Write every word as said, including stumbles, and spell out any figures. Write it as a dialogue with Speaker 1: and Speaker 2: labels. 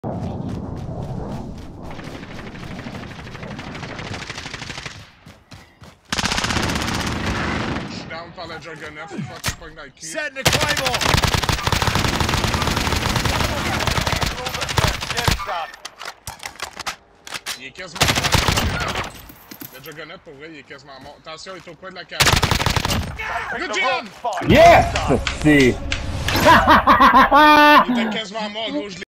Speaker 1: Je suis down par la Juggernaut, faut faire que tu pognes dans le cul.
Speaker 2: Setting the claymore!
Speaker 1: Il est quasiment mort. Le Juggernaut, pour vrai, il est quasiment mort. Attention, il est au coin de la cabane. Good job!
Speaker 3: Yes! C'est...
Speaker 1: Il était quasiment mort, gros. Je